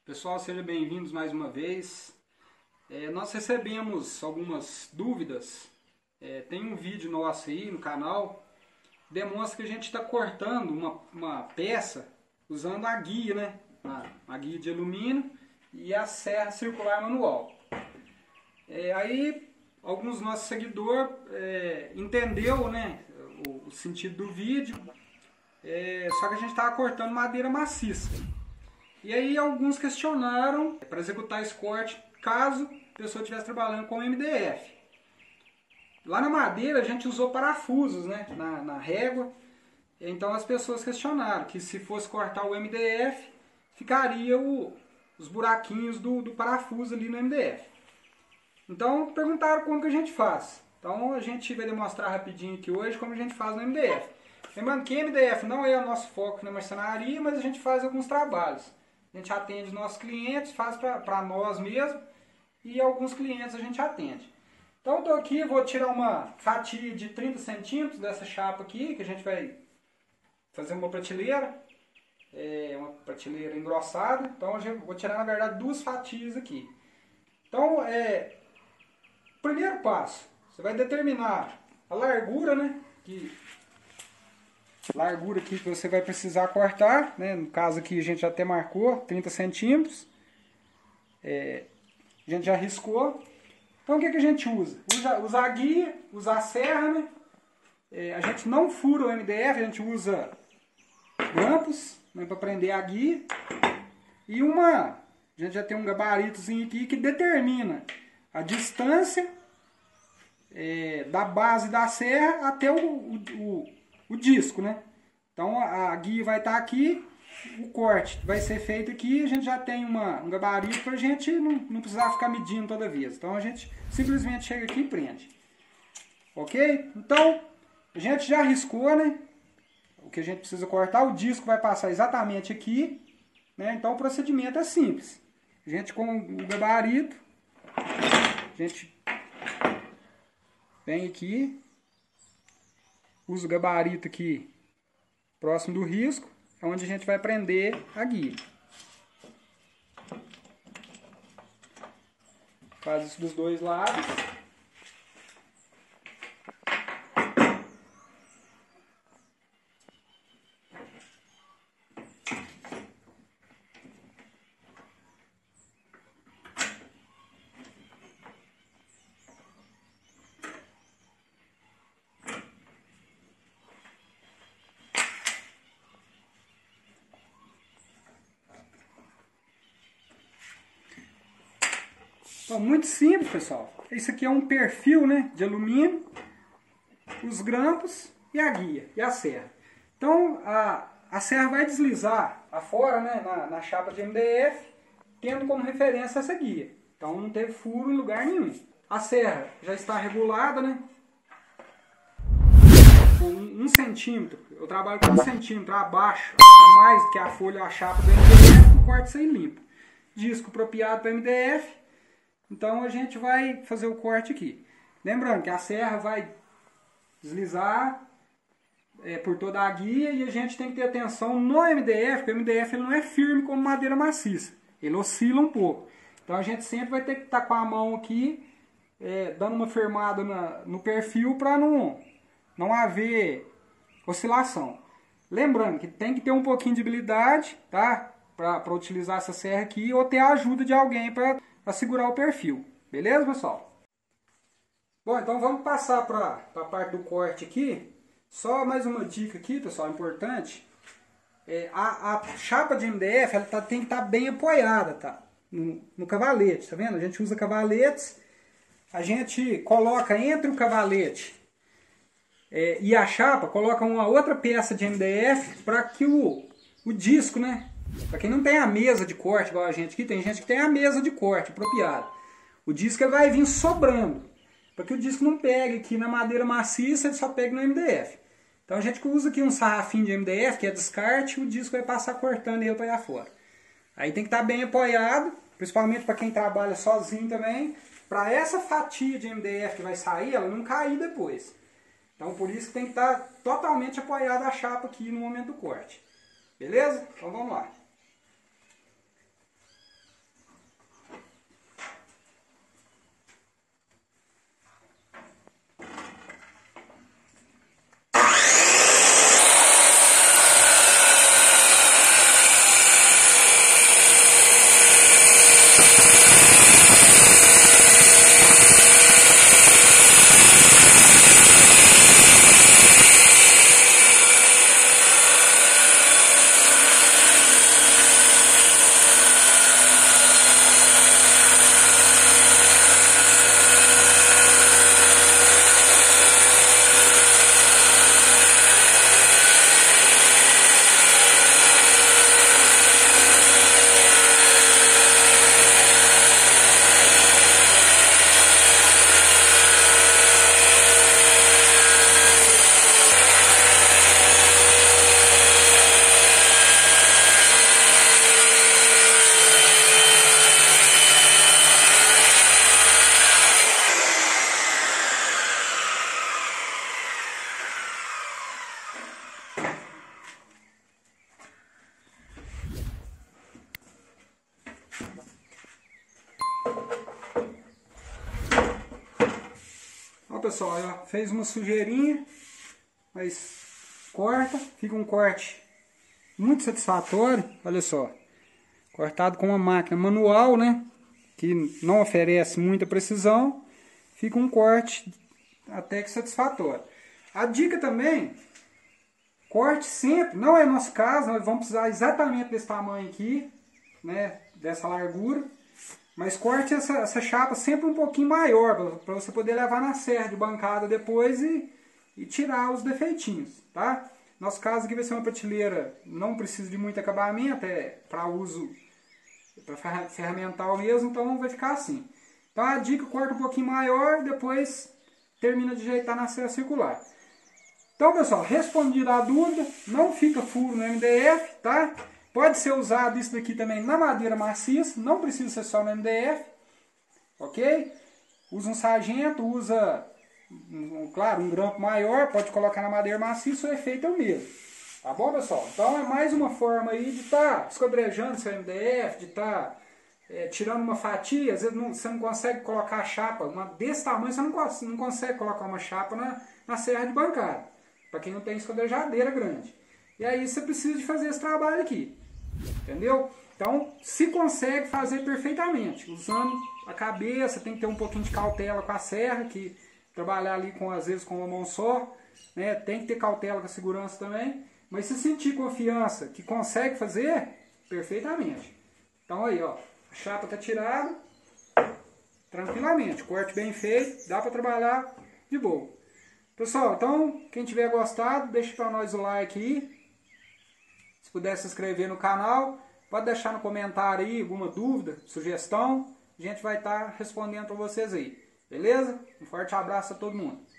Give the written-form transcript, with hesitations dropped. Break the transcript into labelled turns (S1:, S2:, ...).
S1: Pessoal, sejam bem-vindos mais uma vez. Nós recebemos algumas dúvidas. Tem um vídeo nosso aí no canal que demonstra que a gente está cortando uma peça usando a guia, né? A guia de alumínio e a serra circular manual. Aí alguns dos nossos seguidores entendeu, né, o sentido do vídeo, só que a gente estava cortando madeira maciça. E aí alguns questionaram para executar esse corte caso a pessoa estivesse trabalhando com MDF. Lá na madeira a gente usou parafusos, né, na régua. Então as pessoas questionaram que se fosse cortar o MDF, ficaria os buraquinhos do parafuso ali no MDF. Então perguntaram como que a gente faz. Então a gente vai demonstrar rapidinho aqui hoje como a gente faz no MDF. Lembrando que MDF não é o nosso foco na marcenaria, mas a gente faz alguns trabalhos. A gente atende os nossos clientes, faz para nós mesmos e alguns clientes a gente atende. Então estou aqui, vou tirar uma fatia de 30 centímetros dessa chapa aqui, que a gente vai fazer uma prateleira engrossada. Então eu vou tirar na verdade duas fatias aqui. Então, primeiro passo, você vai determinar a largura, né? Largura aqui que você vai precisar cortar, né? No caso aqui a gente já até marcou 30 centímetros. A gente já riscou. Então o que a gente usa? Usa a guia, usa a serra, né? A gente não fura o MDF, a gente usa grampos, né, para prender a guia. E a gente já tem um gabaritozinho aqui que determina a distância da base da serra até o disco, né? Então a guia vai estar aqui, o corte vai ser feito aqui, a gente já tem um gabarito para a gente não precisar ficar medindo toda vez. Então a gente simplesmente chega aqui e prende. Ok? Então a gente já riscou, né? O que a gente precisa cortar, o disco vai passar exatamente aqui, né? Então o procedimento é simples. A gente com o gabarito, a gente vem aqui, usa o gabarito aqui próximo do risco, é onde a gente vai prender a guia. Faz isso dos dois lados. Então, muito simples, pessoal. Isso aqui é um perfil, né, de alumínio, os grampos e a guia, e a serra. Então, a serra vai deslizar afora, né, na chapa de MDF, tendo como referência essa guia. Então, não teve furo em lugar nenhum. A serra já está regulada, né, com 1 centímetro. Eu trabalho com 1 centímetro abaixo, a mais do que a folha ou a chapa do MDF, o corte sai limpo. Disco apropriado para MDF. Então a gente vai fazer o corte aqui. Lembrando que a serra vai deslizar por toda a guia e a gente tem que ter atenção no MDF, porque o MDF ele não é firme como madeira maciça. Ele oscila um pouco. Então a gente sempre vai ter que estar com a mão aqui, dando uma firmada no perfil para não haver oscilação. Lembrando que tem que ter um pouquinho de habilidade, tá? Para utilizar essa serra aqui ou ter a ajuda de alguém para segurar o perfil. Beleza, pessoal? Bom, então vamos passar para a parte do corte aqui. Só mais uma dica aqui, pessoal, importante. A chapa de MDF ela tem que estar bem apoiada, tá? No cavalete, tá vendo? A gente usa cavaletes. A gente coloca entre o cavalete e a chapa, coloca uma outra peça de MDF para que o disco, né? Para quem não tem a mesa de corte igual a gente aqui, tem gente que tem a mesa de corte apropriada. O disco ele vai vir sobrando. Para que o disco não pegue aqui na madeira maciça, ele só pega no MDF. Então a gente usa aqui um sarrafinho de MDF, que é descarte, o disco vai passar cortando ele para ir fora. Aí tem que estar bem apoiado, principalmente para quem trabalha sozinho também, para essa fatia de MDF que vai sair, ela não cair depois. Então por isso que tem que estar totalmente apoiada a chapa aqui no momento do corte. Beleza? Então vamos lá. pessoal, ó, fez uma sujeirinha, mas corta, fica um corte muito satisfatório, olha só. Cortado com uma máquina manual, né, que não oferece muita precisão, fica um corte até que satisfatório. A dica também, corte sempre, não é nosso caso, nós vamos precisar exatamente desse tamanho aqui, né, dessa largura, mas corte essa chapa sempre um pouquinho maior, para você poder levar na serra de bancada depois e tirar os defeitinhos, tá? Nosso caso aqui vai ser uma prateleira, não precisa de muito acabamento, é para uso para ferramental mesmo, então vai ficar assim. Então a dica, corta um pouquinho maior, depois termina de ajeitar na serra circular. Então pessoal, respondida a dúvida, não fica furo no MDF, tá? Pode ser usado isso daqui também na madeira maciça, não precisa ser só no MDF, ok? Usa um sargento, usa, claro, um grampo maior, pode colocar na madeira maciça, o efeito é o mesmo. Tá bom, pessoal? Então é mais uma forma aí de estar esquadrejando seu MDF, de estar tirando uma fatia. Às vezes você não consegue colocar a chapa, uma desse tamanho você não consegue colocar uma chapa na serra de bancada, para quem não tem esquadrejadeira grande. E aí você precisa de fazer esse trabalho aqui, entendeu? Então se consegue fazer perfeitamente, usando a cabeça, tem que ter um pouquinho de cautela com a serra, que trabalhar ali às vezes com uma mão só, né? Tem que ter cautela com a segurança também. Mas se sentir confiança que consegue fazer, perfeitamente. Então aí, ó, a chapa está tirada, tranquilamente, corte bem feito, dá para trabalhar de boa. Pessoal, então, quem tiver gostado, deixa para nós o like aí. Se puder se inscrever no canal, pode deixar no comentário aí alguma dúvida, sugestão. A gente vai estar respondendo para vocês aí, beleza? Um forte abraço a todo mundo.